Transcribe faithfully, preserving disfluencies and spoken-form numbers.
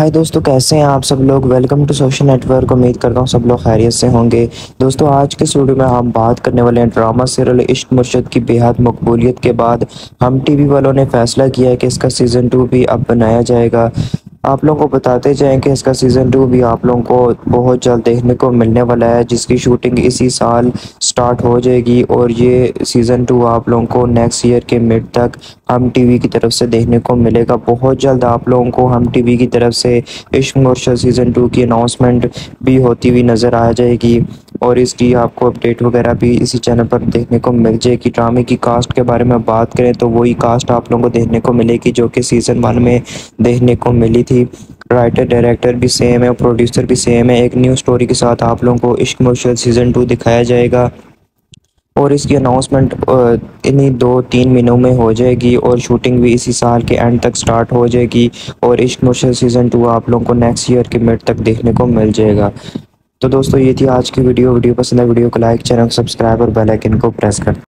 हाय दोस्तों, कैसे हैं आप सब लोग। Welcome to social network. उम्मीद करता हूँ सब लोग खैरियत से होंगे। दोस्तों, आज के वीडियो में हम बात करने वाले हैं ड्रामा सीरियल इश्क मुर्शद की बेहद मकबूलियत के बाद हम टीवी वालों ने फैसला किया है कि इसका सीज़न टू भी अब बनाया जाएगा। आप लोगों को बताते जाएं कि इसका सीज़न टू भी आप लोगों को बहुत जल्द देखने को मिलने वाला है, जिसकी शूटिंग इसी साल स्टार्ट हो जाएगी और ये सीज़न टू आप लोगों को नेक्स्ट ईयर के मिड तक हम टीवी की तरफ से देखने को मिलेगा। बहुत जल्द आप लोगों को हम टीवी की तरफ से इश्क मुर्शद सीज़न टू की अनाउंसमेंट भी होती हुई नज़र आ जाएगी और इसकी आपको अपडेट वगैरह भी इसी चैनल पर देखने को मिल जाएगी। ड्रामे की कास्ट के बारे में बात करें तो वही कास्ट आप लोगों को देखने को मिलेगी जो कि सीज़न वन में देखने को मिली थी। राइटर डायरेक्टर भी सेम है और प्रोड्यूसर भी सेम है। एक न्यू स्टोरी के साथ आप लोगों को इश्क मुर्शद सीज़न टू दिखाया जाएगा और इसकी अनाउंसमेंट इन्हीं दो तीन महीनों में हो जाएगी और शूटिंग भी इसी साल के एंड तक स्टार्ट हो जाएगी और इश्क मुर्शद सीज़न टू आप लोगों को नेक्स्ट ईयर के मिड तक देखने को मिल जाएगा। तो दोस्तों, ये थी आज की वीडियो। वीडियो पसंद है वीडियो को लाइक, चैनल सब्सक्राइब और बेल आइकन को प्रेस कर